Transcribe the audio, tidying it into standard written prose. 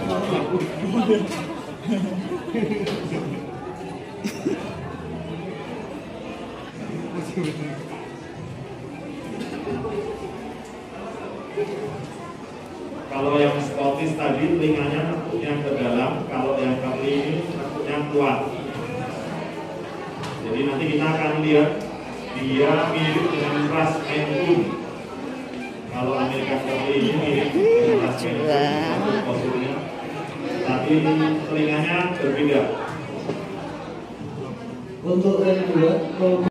Kalau yang Scottish tadi telinganya nekuknya ke dalam, kalau yang kali ini nekuknya keluar. Jadi nanti kita akan lihat dia mirip dengan ras Maine Coon. Kalau American Coffee ini mirip dengan ras Maine Coon, tapi telinganya berbeda. Untuk yang kedua,